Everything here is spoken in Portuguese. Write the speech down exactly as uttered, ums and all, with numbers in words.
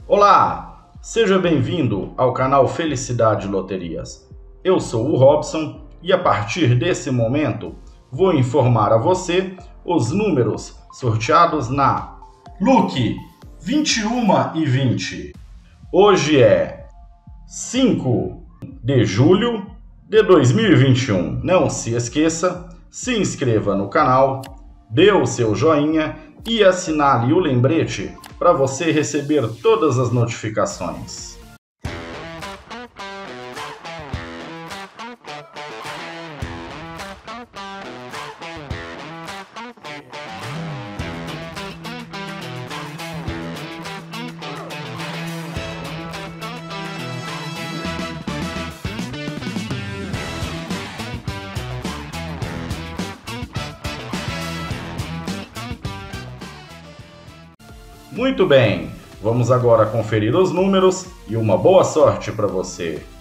Olá, seja bem-vindo ao canal Felicidade Loterias. Eu sou o Robson e a partir desse momento vou informar a você os números sorteados na Lucky vinte e um e vinte. Hoje é cinco de julho de dois mil e vinte e um. Não se esqueça, se inscreva no canal, dê o seu joinha e assinale o lembrete para você receber todas as notificações. Muito bem, vamos agora conferir os números e uma boa sorte para você.